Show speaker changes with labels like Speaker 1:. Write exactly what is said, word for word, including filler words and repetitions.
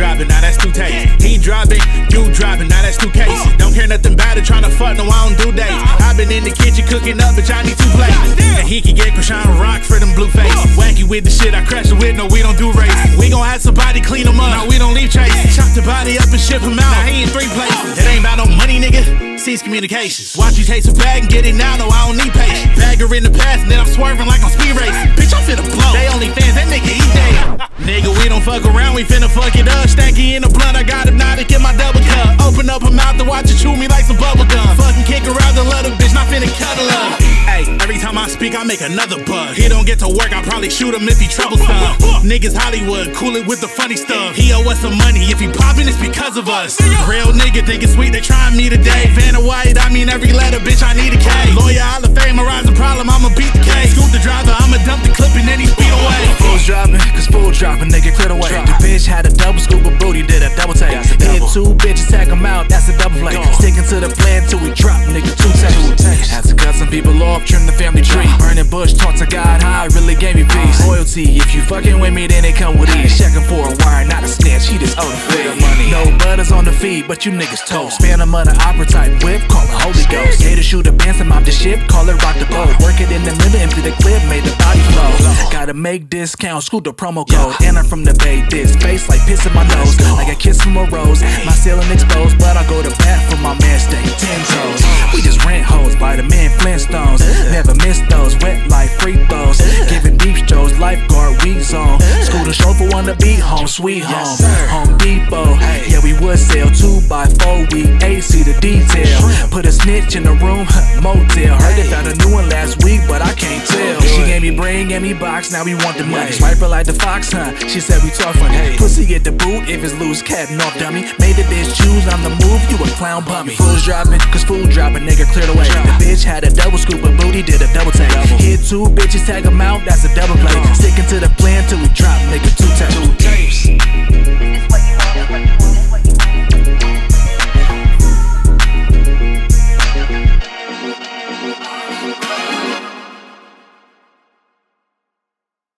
Speaker 1: dropping, now that's two takes. He dropping, you dropping, now that's two cases. Don't care nothing about it, tryna fuck, no I don't do dates. I been in the kitchen cooking up, bitch I need two plates. And he can get Krishan Rock for them blue face. Wacky with the shit I crash it with, no we don't do race. We gon' have somebody clean him up, no we don't leave trace. Chop the body up and ship him out, now he in three places. It ain't about no money nigga, cease communications. Watch you taste a bag and get it now, no I don't need patience. Bagger in the past and then I'm swerving like I'm speed racing. Bitch I'm finna blow, they only fans, that nigga eat day. Nigga we don't fuck around, we finna fuck it up. Stanky in the blunt, I got him now to get my double cup. Open up her mouth to watch her chew me like some bubble gum. Fucking kick her out the little bitch, not finna cuddle up. Hey, every time I speak I make another bug. He don't get to work, I probably shoot him if he troublesome. Niggas Hollywood, cool it with the funny stuff. He owe us some money, if he poppin' it's because of us. Real nigga think it's sweet, they tryin' me today. Vanna White, I mean every letter, bitch I need a K. Lawyer, Hall of Fame, arise a problem, I'ma beat the K. Scoot the driver, I'ma dump the clip and then he speed away.
Speaker 2: Fools dropping, cause fool dropping, nigga clear the way. The bitch had a double scoop of booty, did a double take. Hit two bitches, tag them out, that's a double play. Sticking to the plan till we drop, nigga, two takes. Had to cut some people off, trim the family tree. Burning bush, talk to God high, really gave me peace. Loyalty, if you fucking with me, then it come with ease. Checking for a wire, not a snitch, he just owe the fee. No butters on the feed, but you niggas toast. Phantom of the opera type whip, call it Holy Ghost. Gator shoot a band, mop the ship, call it rock the boat. Work it in the middle, empty the clip, made the body flow. Gotta make discount, scoot the promo code. And I'm from the Bay, this face like piss in my nose. Like a kiss from a rose, my ceiling exposed, but I go to bat for my man, stay ten toes. We just rent hoes by the man Flintstones. Never miss those, wet like free throws. Giving deep strokes, lifeguard, weak zone. School the chauffeur on the beat, home sweet home. Home Depot, yeah we would sell two by four, we A C the detail. Put a snitch in the room, motel. Heard they found a new one last week, but I can't tell. She gave me brain, gave me box, now we want the money. Swipe her like the fox, huh? She said we talk funny. Pussy get the boot if it's loose, cat off dummy. Made the bitch choose on the move, you a clown bummy. Fools dropping, cause fool dropping, nigga clear the way. The bitch had a double scoop of booty, did a double take. Hit two bitches, tag them out, that's a double play. Sticking to the plan till we drop, nigga, two tapes.